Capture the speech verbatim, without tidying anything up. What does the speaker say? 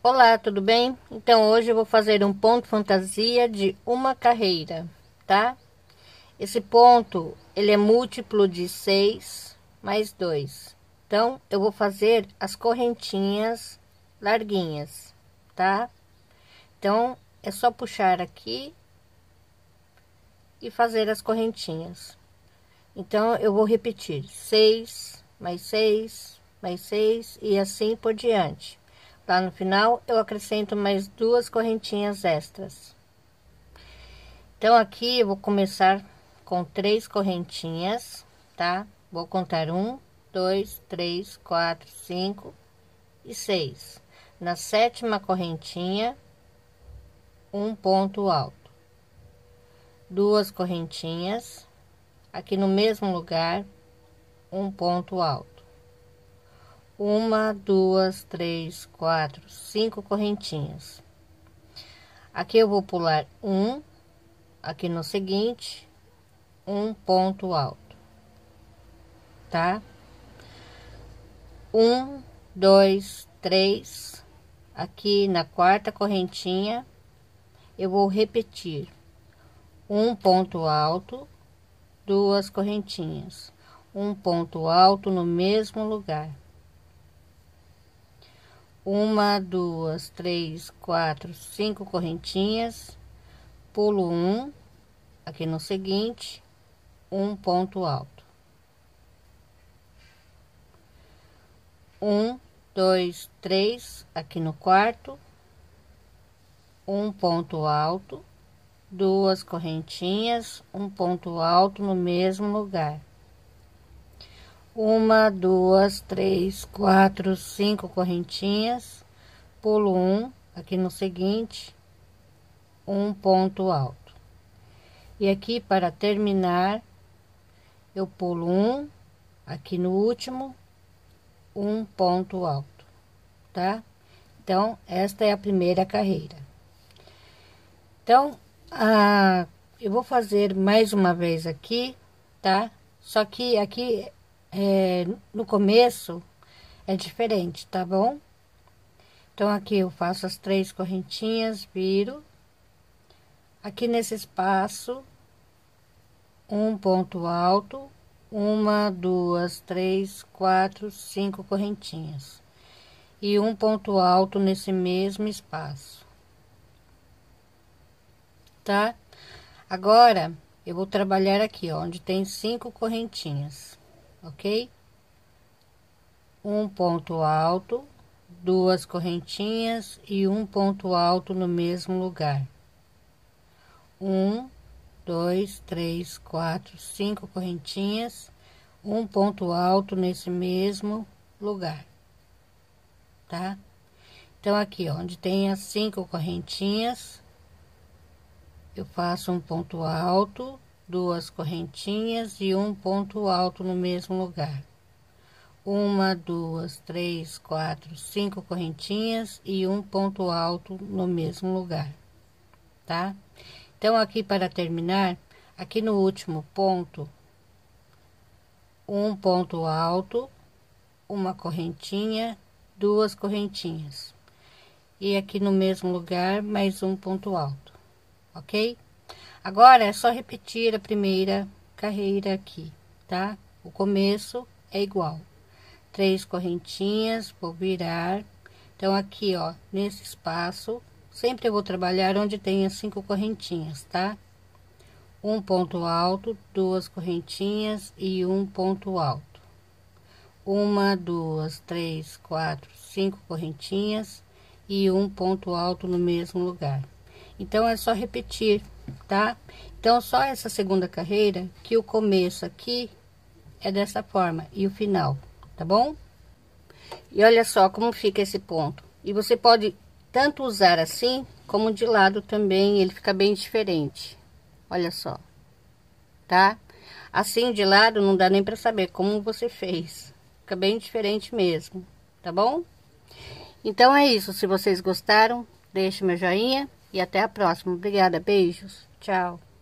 Olá, tudo bem? Então hoje eu vou fazer um ponto fantasia de uma carreira, tá? Esse ponto, ele é múltiplo de seis mais dois. Então eu vou fazer as correntinhas larguinhas, tá? Então é só puxar aqui e fazer as correntinhas. Então eu vou repetir seis mais seis mais seis e assim por diante. Lá no final eu acrescento mais duas correntinhas extras. Então aqui eu vou começar com três correntinhas, tá? Vou contar um, dois, três, quatro, cinco e seis. Na sétima correntinha, um ponto alto, duas correntinhas, aqui no mesmo lugar, um ponto alto. Uma, duas, três, quatro, cinco correntinhas. Aqui eu vou pular um, aqui no seguinte, um ponto alto, tá? Um, dois, três, aqui na quarta correntinha, eu vou repetir um ponto alto, duas correntinhas, um ponto alto no mesmo lugar. Uma, duas, três, quatro, cinco correntinhas, pulo um, aqui no seguinte, um ponto alto. Um, dois, três, aqui no quarto, um ponto alto, duas correntinhas, um ponto alto no mesmo lugar. Uma, duas, três, quatro, cinco correntinhas, pulo um, aqui no seguinte, um ponto alto. E aqui para terminar, eu pulo um, aqui no último, um ponto alto, tá? Então, esta é a primeira carreira. Então, a, eu vou fazer mais uma vez aqui, tá? Só que aqui... É, no começo é diferente, tá bom? Então aqui eu faço as três correntinhas, viro aqui nesse espaço, um ponto alto, uma, duas, três, quatro, cinco correntinhas e um ponto alto nesse mesmo espaço, tá? Agora eu vou trabalhar aqui, ó, onde tem cinco correntinhas. Ok? Um ponto alto, duas correntinhas e um ponto alto no mesmo lugar. Um, dois, três, quatro, cinco correntinhas, um ponto alto nesse mesmo lugar, tá? Então aqui, ó, onde tem as cinco correntinhas, eu faço um ponto alto, duas correntinhas e um ponto alto no mesmo lugar. Uma, duas, três, quatro, cinco correntinhas e um ponto alto no mesmo lugar, tá? Então aqui para terminar, aqui no último ponto, um ponto alto, uma correntinha, duas correntinhas e aqui no mesmo lugar mais um ponto alto, ok? Agora é só repetir a primeira carreira aqui, tá? O começo é igual. Três correntinhas, vou virar. Então, aqui, ó, nesse espaço, sempre eu vou trabalhar onde tem as cinco correntinhas, tá? Um ponto alto, duas correntinhas e um ponto alto. Uma, duas, três, quatro, cinco correntinhas e um ponto alto no mesmo lugar. Então, é só repetir, tá? Então, só essa segunda carreira que o começo aqui é dessa forma e o final, tá bom? E olha só como fica esse ponto. E você pode tanto usar assim, como de lado também, ele fica bem diferente. Olha só, tá? Assim de lado não dá nem para saber como você fez. Fica bem diferente mesmo, tá bom? Então é isso, se vocês gostaram, deixe meu joinha. E até a próxima. Obrigada. Beijos. Tchau.